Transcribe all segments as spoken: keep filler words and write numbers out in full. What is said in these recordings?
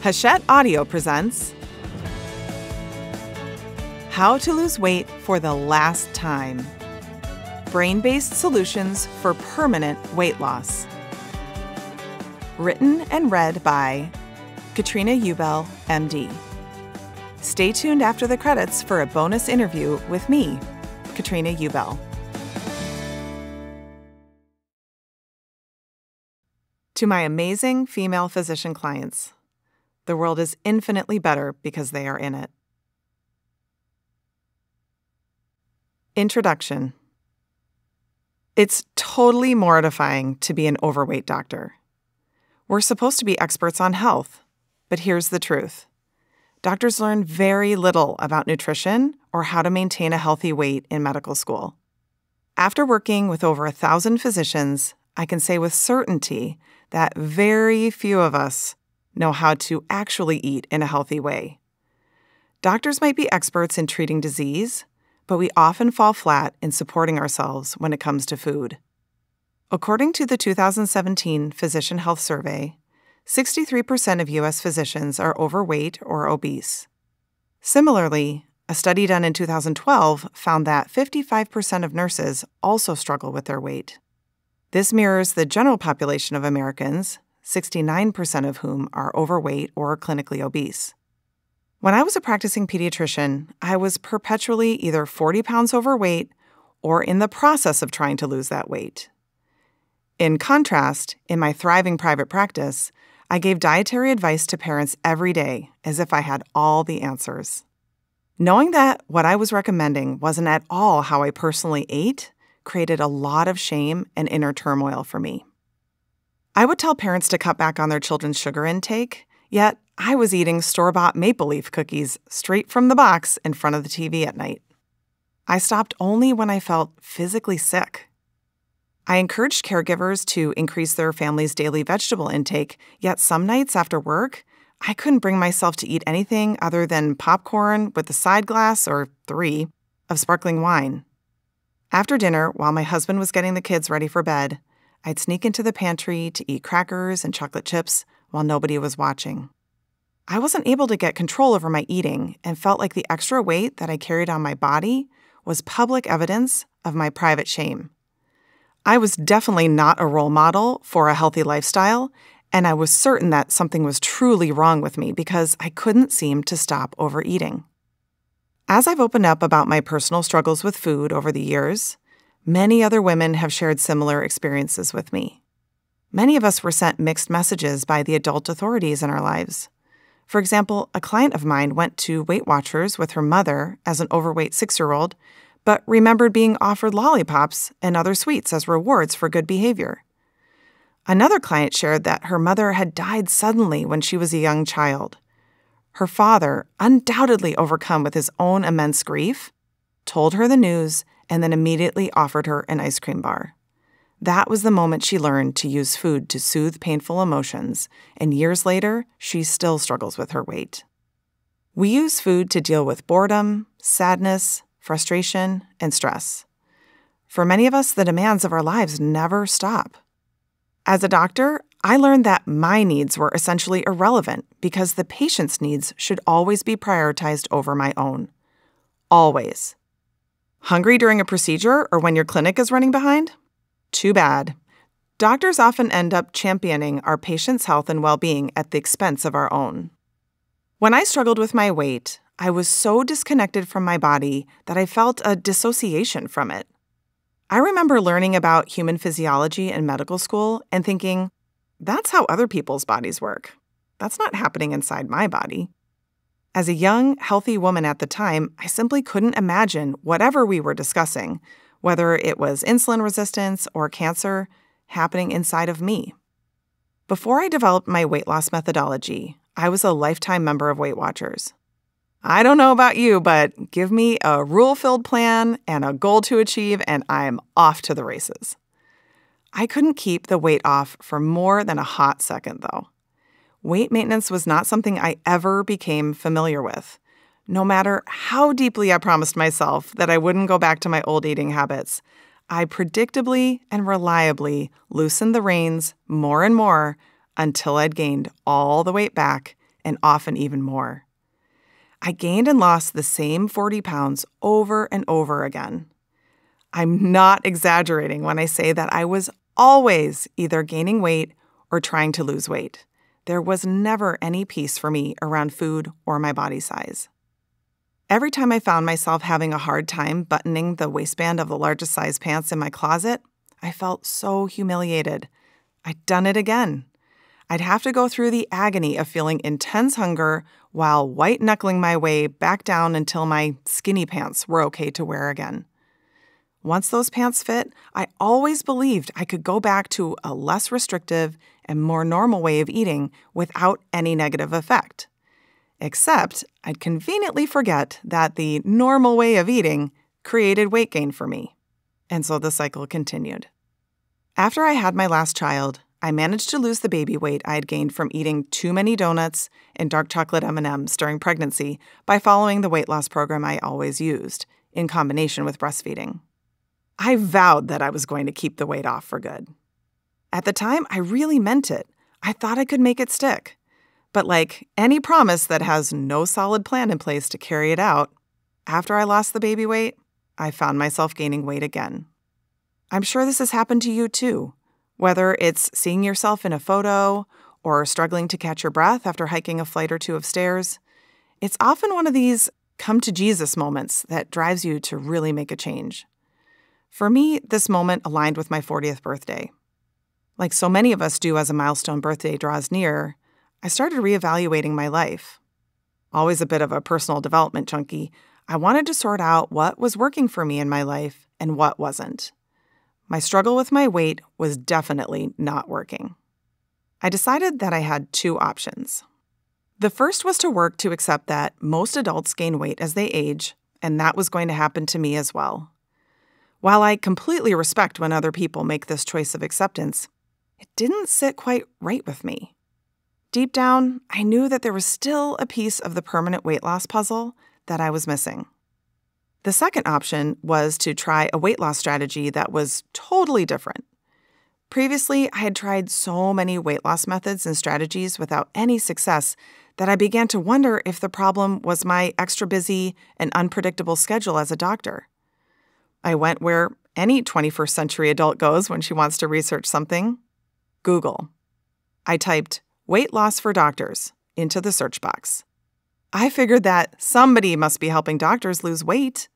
Hachette Audio presents How to Lose Weight for the Last Time. Brain-based solutions for permanent weight loss. Written and read by Katrina Ubell, M D. Stay tuned after the credits for a bonus interview with me, Katrina Ubell. To my amazing female physician clients, the world is infinitely better because they are in it. Introduction. It's totally mortifying to be an overweight doctor. We're supposed to be experts on health, but here's the truth. Doctors learn very little about nutrition or how to maintain a healthy weight in medical school. After working with over a thousand physicians, I can say with certainty that very few of us know how to actually eat in a healthy way. Doctors might be experts in treating disease, but we often fall flat in supporting ourselves when it comes to food. According to the two thousand seventeen Physician Health Survey, sixty-three percent of U S physicians are overweight or obese. Similarly, a study done in two thousand twelve found that fifty-five percent of nurses also struggle with their weight. This mirrors the general population of Americans, sixty-nine percent of whom are overweight or clinically obese. When I was a practicing pediatrician, I was perpetually either forty pounds overweight or in the process of trying to lose that weight. In contrast, in my thriving private practice, I gave dietary advice to parents every day as if I had all the answers. Knowing that what I was recommending wasn't at all how I personally ate created a lot of shame and inner turmoil for me. I would tell parents to cut back on their children's sugar intake, yet I was eating store-bought Maple Leaf cookies straight from the box in front of the T V at night. I stopped only when I felt physically sick. I encouraged caregivers to increase their family's daily vegetable intake, yet some nights after work, I couldn't bring myself to eat anything other than popcorn with a side glass, or three, of sparkling wine. After dinner, while my husband was getting the kids ready for bed, I'd sneak into the pantry to eat crackers and chocolate chips while nobody was watching. I wasn't able to get control over my eating and felt like the extra weight that I carried on my body was public evidence of my private shame. I was definitely not a role model for a healthy lifestyle, and I was certain that something was truly wrong with me because I couldn't seem to stop overeating. As I've opened up about my personal struggles with food over the years, many other women have shared similar experiences with me. Many of us were sent mixed messages by the adult authorities in our lives. For example, a client of mine went to Weight Watchers with her mother as an overweight six-year-old, but remembered being offered lollipops and other sweets as rewards for good behavior. Another client shared that her mother had died suddenly when she was a young child. Her father, undoubtedly overcome with his own immense grief, told her the news and then immediately offered her an ice cream bar. That was the moment she learned to use food to soothe painful emotions, and years later, she still struggles with her weight. We use food to deal with boredom, sadness, frustration, and stress. For many of us, the demands of our lives never stop. As a doctor, I learned that my needs were essentially irrelevant because the patient's needs should always be prioritized over my own. Always. Hungry during a procedure or when your clinic is running behind? Too bad. Doctors often end up championing our patients' health and well-being at the expense of our own. When I struggled with my weight, I was so disconnected from my body that I felt a dissociation from it. I remember learning about human physiology in medical school and thinking, that's how other people's bodies work. That's not happening inside my body. As a young, healthy woman at the time, I simply couldn't imagine whatever we were discussing, whether it was insulin resistance or cancer, happening inside of me. Before I developed my weight loss methodology, I was a lifetime member of Weight Watchers. I don't know about you, but give me a rule-filled plan and a goal to achieve, and I'm off to the races. I couldn't keep the weight off for more than a hot second, though. Weight maintenance was not something I ever became familiar with. No matter how deeply I promised myself that I wouldn't go back to my old eating habits, I predictably and reliably loosened the reins more and more until I'd gained all the weight back and often even more. I gained and lost the same forty pounds over and over again. I'm not exaggerating when I say that I was always either gaining weight or trying to lose weight. There was never any peace for me around food or my body size. Every time I found myself having a hard time buttoning the waistband of the largest size pants in my closet, I felt so humiliated. I'd done it again. I'd have to go through the agony of feeling intense hunger while white-knuckling my way back down until my skinny pants were okay to wear again. Once those pants fit, I always believed I could go back to a less restrictive and more normal way of eating without any negative effect. Except I'd conveniently forget that the normal way of eating created weight gain for me. And so the cycle continued. After I had my last child, I managed to lose the baby weight I had gained from eating too many donuts and dark chocolate M and M's during pregnancy by following the weight loss program I always used, in combination with breastfeeding. I vowed that I was going to keep the weight off for good. At the time, I really meant it. I thought I could make it stick. But like any promise that has no solid plan in place to carry it out, after I lost the baby weight, I found myself gaining weight again. I'm sure this has happened to you too, whether it's seeing yourself in a photo or struggling to catch your breath after hiking a flight or two of stairs. It's often one of these come to Jesus moments that drives you to really make a change. For me, this moment aligned with my fortieth birthday. Like so many of us do as a milestone birthday draws near, I started reevaluating my life. Always a bit of a personal development junkie, I wanted to sort out what was working for me in my life and what wasn't. My struggle with my weight was definitely not working. I decided that I had two options. The first was to work to accept that most adults gain weight as they age, and that was going to happen to me as well. While I completely respect when other people make this choice of acceptance, it didn't sit quite right with me. Deep down, I knew that there was still a piece of the permanent weight loss puzzle that I was missing. The second option was to try a weight loss strategy that was totally different. Previously, I had tried so many weight loss methods and strategies without any success that I began to wonder if the problem was my extra busy and unpredictable schedule as a doctor. I went where any twenty-first century adult goes when she wants to research something: Google. I typed weight loss for doctors into the search box. I figured that somebody must be helping doctors lose weight.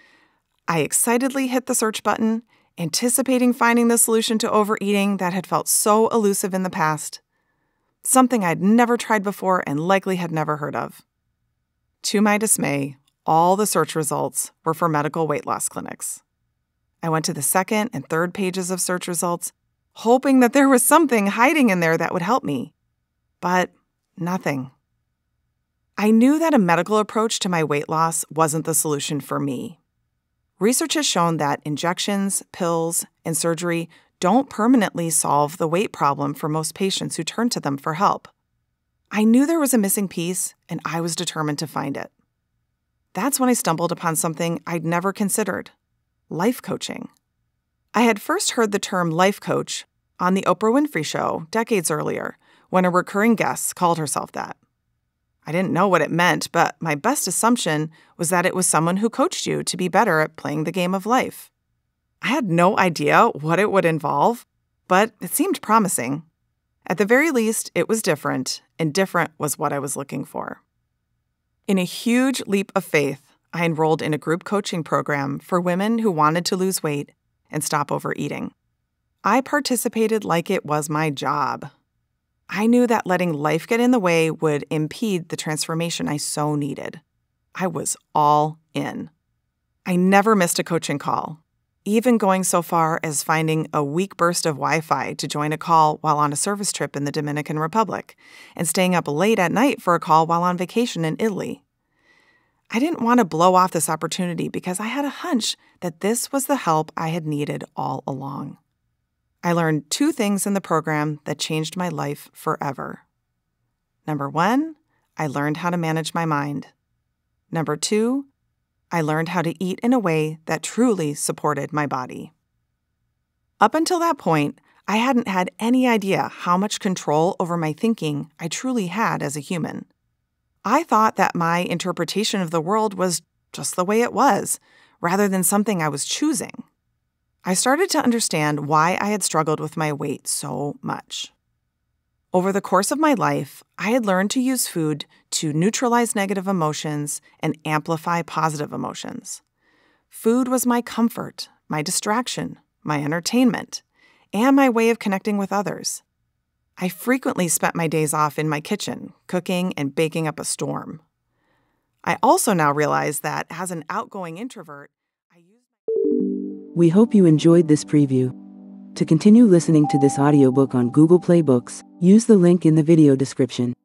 I excitedly hit the search button, anticipating finding the solution to overeating that had felt so elusive in the past. Something I'd never tried before and likely had never heard of. To my dismay, all the search results were for medical weight loss clinics. I went to the second and third pages of search results, hoping that there was something hiding in there that would help me. But nothing. I knew that a medical approach to my weight loss wasn't the solution for me. Research has shown that injections, pills, and surgery don't permanently solve the weight problem for most patients who turn to them for help. I knew there was a missing piece, and I was determined to find it. That's when I stumbled upon something I'd never considered: life coaching. I had first heard the term life coach on the Oprah Winfrey Show decades earlier, when a recurring guest called herself that. I didn't know what it meant, but my best assumption was that it was someone who coached you to be better at playing the game of life. I had no idea what it would involve, but it seemed promising. At the very least, it was different, and different was what I was looking for. In a huge leap of faith, I enrolled in a group coaching program for women who wanted to lose weight and stop overeating. I participated like it was my job. I knew that letting life get in the way would impede the transformation I so needed. I was all in. I never missed a coaching call, even going so far as finding a weak burst of Wi-Fi to join a call while on a service trip in the Dominican Republic, and staying up late at night for a call while on vacation in Italy. I didn't want to blow off this opportunity because I had a hunch that this was the help I had needed all along. I learned two things in the program that changed my life forever. Number one, I learned how to manage my mind. Number two, I learned how to eat in a way that truly supported my body. Up until that point, I hadn't had any idea how much control over my thinking I truly had as a human. I thought that my interpretation of the world was just the way it was, rather than something I was choosing. I started to understand why I had struggled with my weight so much. Over the course of my life, I had learned to use food to neutralize negative emotions and amplify positive emotions. Food was my comfort, my distraction, my entertainment, and my way of connecting with others. I frequently spent my days off in my kitchen, cooking and baking up a storm. I also now realize that as an outgoing introvert, I use We hope you enjoyed this preview. To continue listening to this audiobook on Google Play Books, use the link in the video description.